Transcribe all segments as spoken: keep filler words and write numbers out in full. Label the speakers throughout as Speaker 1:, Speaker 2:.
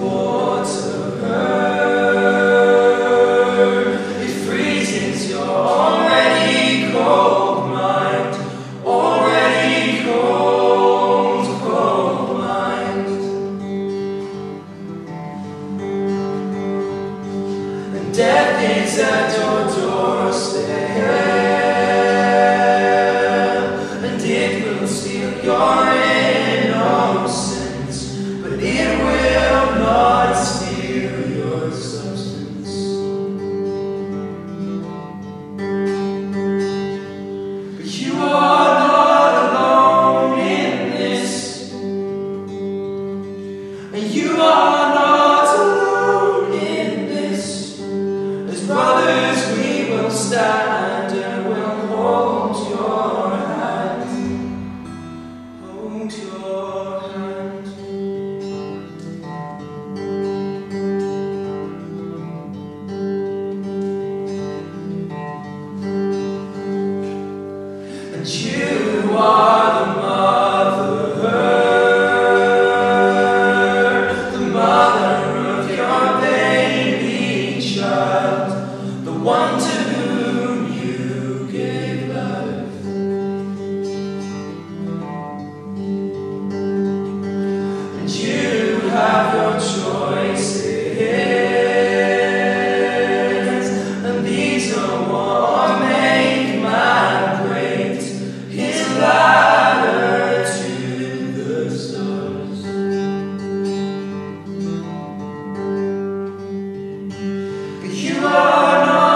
Speaker 1: Death is at your doorstep, and it will steal your innocence, but it will not steal your substance. But you are not alone in this, and you are not alone in this. Brothers, we will stand and we'll hold your hand, hold your hand. And you are the mother, the mother of your baby child, the one to whom you gave life. And you have your choices, and these are what make man great, his ladder to the stars. But you are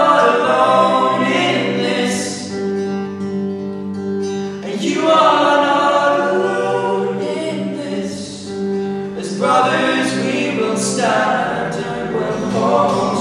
Speaker 1: You are not alone in this. As brothers we will stand and we'll hold